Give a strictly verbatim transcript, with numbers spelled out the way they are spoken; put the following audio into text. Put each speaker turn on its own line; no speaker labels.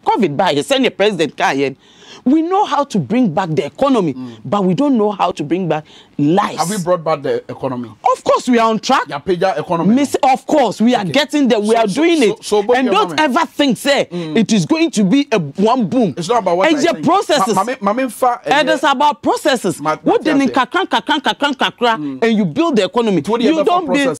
COVID by he send the president car. We know how to bring back the economy, mm. but we don't know how to bring back lives.
Have we brought back the economy?
Of course, we are on track.
Yeah, pay your economy.
Miss, of course, we are okay. getting there. We
so,
are
so,
doing
so,
it.
so, so
and don't
mommy.
ever think, say, mm. it is going to be a one boom.
It's not about what
it's the processes.
Ma, ma, ma, ma, fa,
and it's about processes.
Ma,
what then in kakran, kakran, kakran, kakran, and you build the economy. You don't build.